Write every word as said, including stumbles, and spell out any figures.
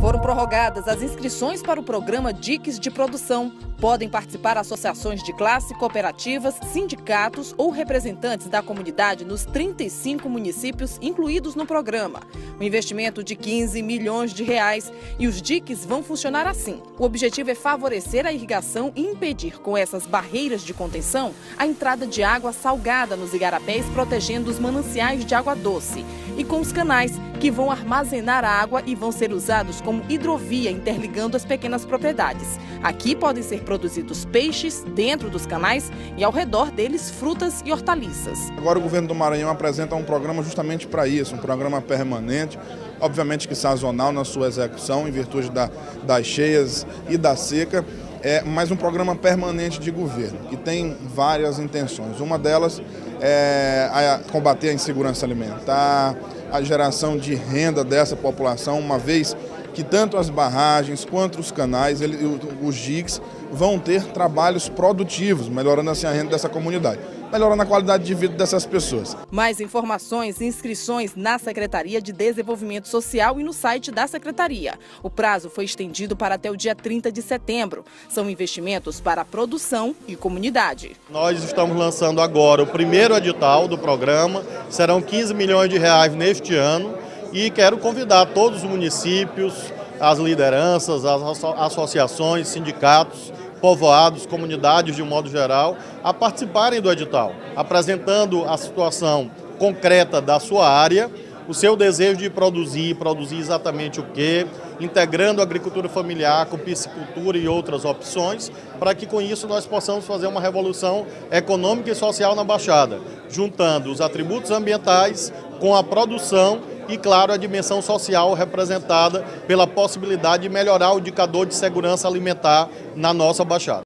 Foram prorrogadas as inscrições para o programa D I Cs de produção. Podem participar associações de classe, cooperativas, sindicatos ou representantes da comunidade nos trinta e cinco municípios incluídos no programa. O investimento de quinze milhões de reais e os D I Cs vão funcionar assim. O objetivo é favorecer a irrigação e impedir com essas barreiras de contenção a entrada de água salgada nos igarapés, protegendo os mananciais de água doce. E com os canais, que vão armazenar a água e vão ser usados como hidrovia, interligando as pequenas propriedades. Aqui podem ser produzidos peixes dentro dos canais e ao redor deles frutas e hortaliças. Agora o governo do Maranhão apresenta um programa justamente para isso, um programa permanente, obviamente que sazonal na sua execução, em virtude da, das cheias e da seca, é, mas um programa permanente de governo, que tem várias intenções. Uma delas é a combater a insegurança alimentar, a geração de renda dessa população, uma vez que tanto as barragens quanto os canais, ele, os D I Cs, vão ter trabalhos produtivos, melhorando assim a renda dessa comunidade, melhorando a qualidade de vida dessas pessoas. Mais informações e inscrições na Secretaria de Desenvolvimento Social e no site da Secretaria. O prazo foi estendido para até o dia trinta de setembro. São investimentos para a produção e comunidade. Nós estamos lançando agora o primeiro edital do programa, serão quinze milhões de reais neste ano. E quero convidar todos os municípios, as lideranças, as associações, sindicatos, povoados, comunidades de um modo geral, a participarem do edital, apresentando a situação concreta da sua área, o seu desejo de produzir, produzir exatamente o quê, integrando a agricultura familiar com piscicultura e outras opções, para que com isso nós possamos fazer uma revolução econômica e social na Baixada, juntando os atributos ambientais com a produção e, claro, a dimensão social representada pela possibilidade de melhorar o indicador de segurança alimentar na nossa Baixada.